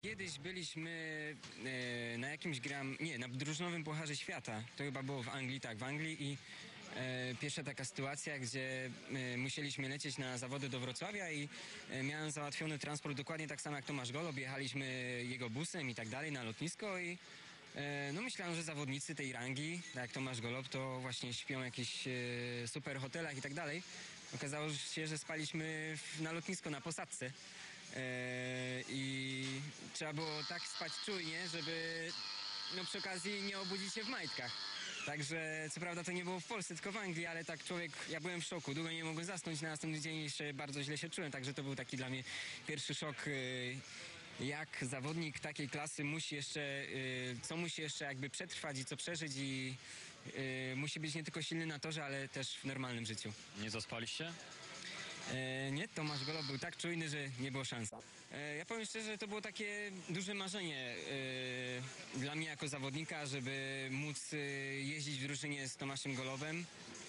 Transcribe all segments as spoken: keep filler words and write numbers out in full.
Kiedyś byliśmy e, na jakimś gram, nie, na drużynowym Pucharze Świata. To chyba było w Anglii, tak, w Anglii i e, pierwsza taka sytuacja, gdzie e, musieliśmy lecieć na zawody do Wrocławia i e, miałem załatwiony transport dokładnie tak samo jak Tomasz Golob. Jechaliśmy jego busem i tak dalej na lotnisko i e, no myślałem, że zawodnicy tej rangi, tak jak Tomasz Golob, to właśnie śpią w jakichś e, super hotelach i tak dalej. Okazało się, że spaliśmy w, na lotnisko, na posadzce. Eee, I trzeba było tak spać czujnie, żeby no przy okazji nie obudzić się w majtkach. Także co prawda to nie było w Polsce, tylko w Anglii, ale tak człowiek, ja byłem w szoku, długo nie mogłem zasnąć, na następny dzień jeszcze bardzo źle się czułem, także to był taki dla mnie pierwszy szok, eee, jak zawodnik takiej klasy musi jeszcze, eee, co musi jeszcze jakby przetrwać i co przeżyć i eee, musi być nie tylko silny na torze, ale też w normalnym życiu. Nie zaspaliście? E, nie, Tomasz Golob był tak czujny, że nie było szans. E, ja powiem szczerze, to było takie duże marzenie e, dla mnie jako zawodnika, żeby móc e, jeździć w drużynie z Tomaszem Golobem.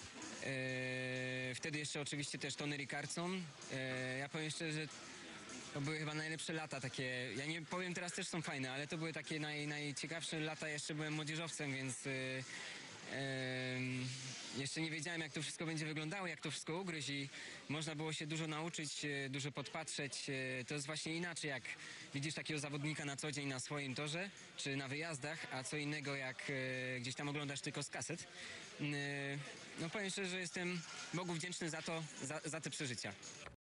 E, wtedy jeszcze oczywiście też Tony Rickardsson. E, ja powiem szczerze, że to były chyba najlepsze lata takie, ja nie powiem teraz też są fajne, ale to były takie naj, najciekawsze lata, jeszcze byłem młodzieżowcem, więc... E, Ehm, jeszcze nie wiedziałem, jak to wszystko będzie wyglądało, jak to wszystko ugryźć i można było się dużo nauczyć, e, dużo podpatrzeć. E, to jest właśnie inaczej, jak widzisz takiego zawodnika na co dzień na swoim torze, czy na wyjazdach, a co innego, jak e, gdzieś tam oglądasz tylko z kaset. E, no powiem szczerze, że jestem Bogu wdzięczny za to, za, za te przeżycia.